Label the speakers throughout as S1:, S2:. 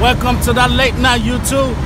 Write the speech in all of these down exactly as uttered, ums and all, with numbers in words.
S1: Welcome to that late night YouTube.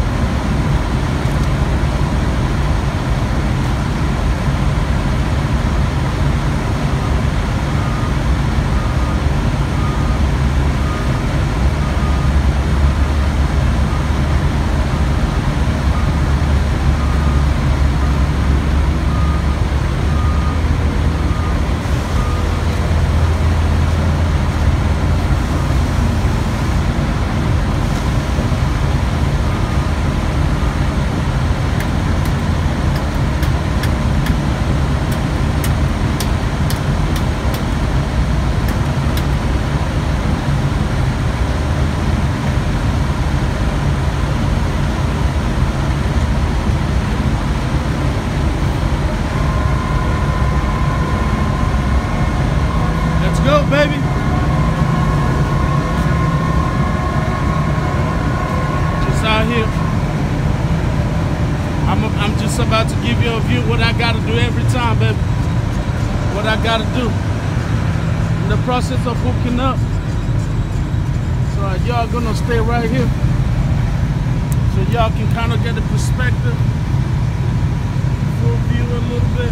S1: Go, baby. Just out here. I'm, I'm just about to give you a view what I gotta do every time, baby. What I gotta do. In the process of hooking up. So y'all gonna stay right here. So y'all can kind of get the perspective. Full view a little bit.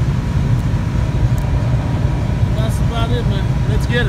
S1: That's about it, man. Let's get it.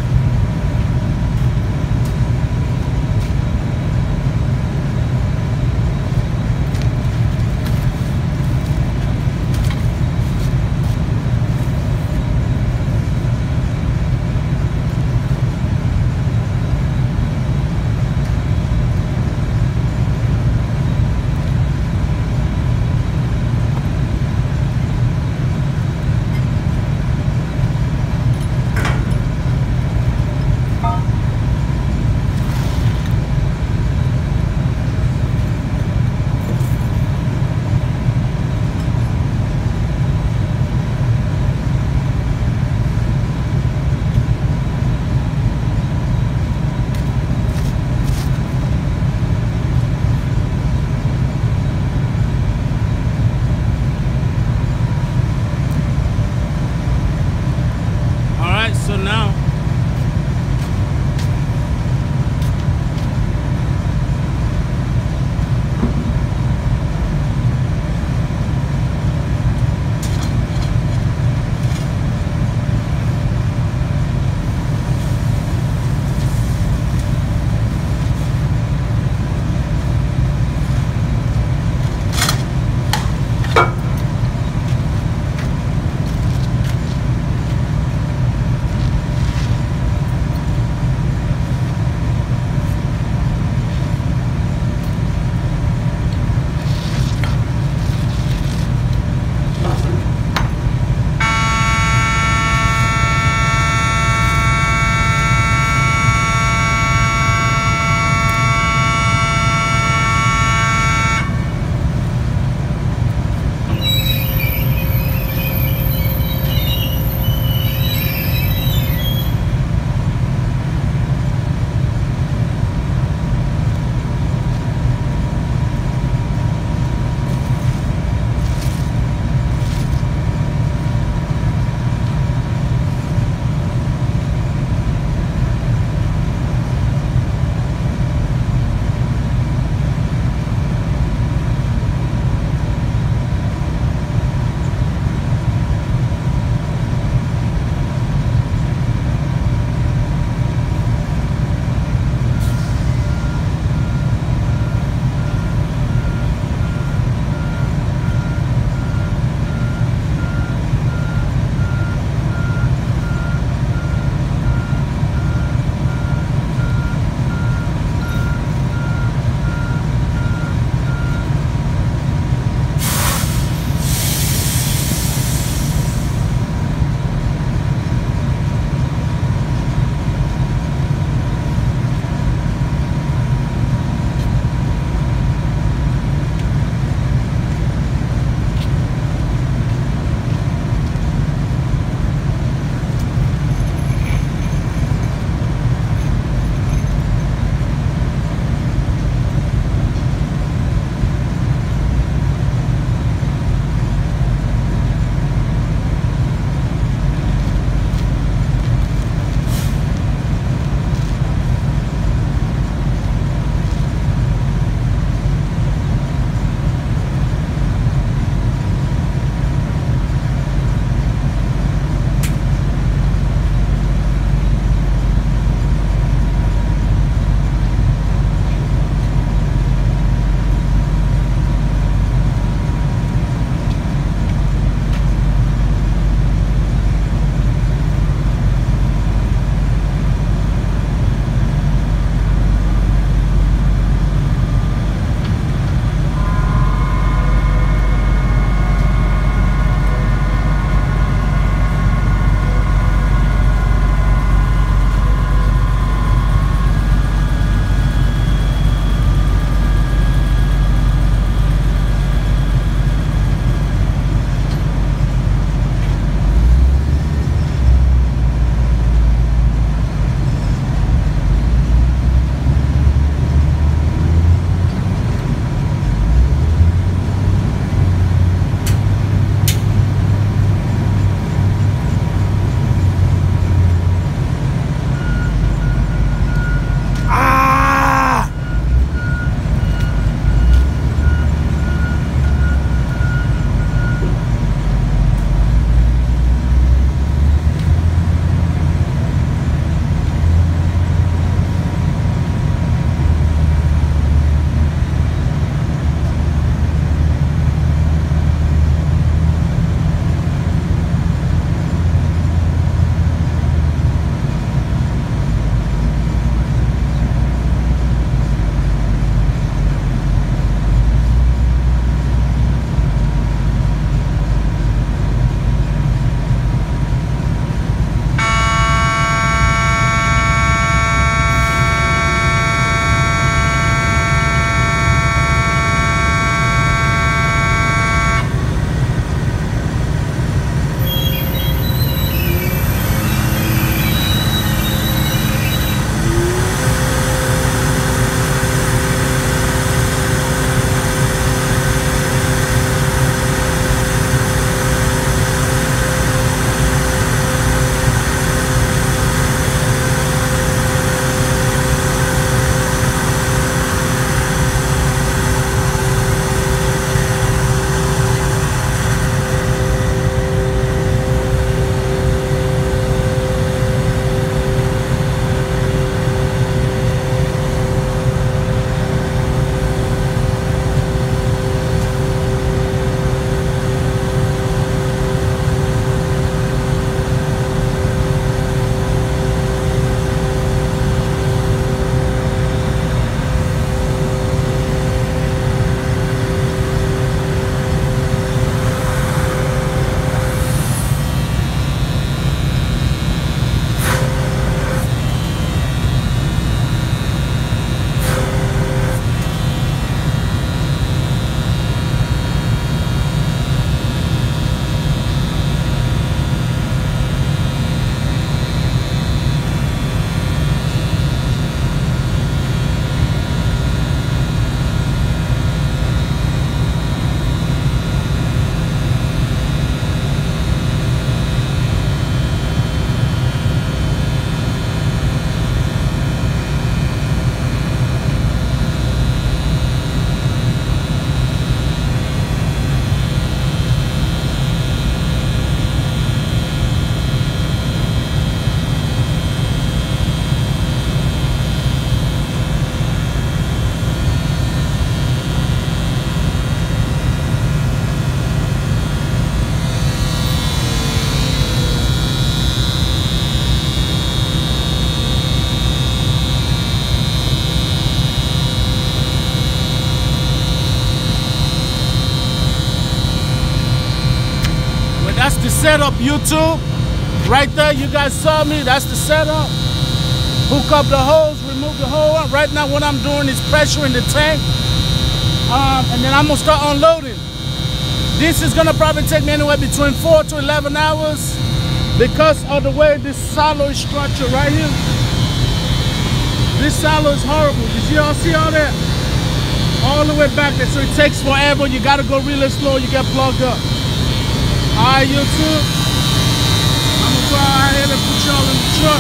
S1: that's the setup, YouTube. Right there, you guys saw me. That's the setup. Hook up the hose, remove the hose. Right now, what I'm doing is pressuring the tank. Um, and then I'm gonna start unloading. This is gonna probably take me anywhere between four to eleven hours because of the way this silo is structured right here. This silo is horrible. Did you all see all that? All the way back there, so it takes forever. You gotta go really slow, you get plugged up. All right, YouTube. I'm gonna go out here and put y'all in the truck.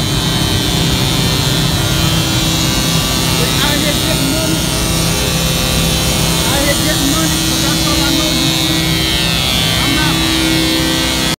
S1: We're out here getting money. Out here getting money.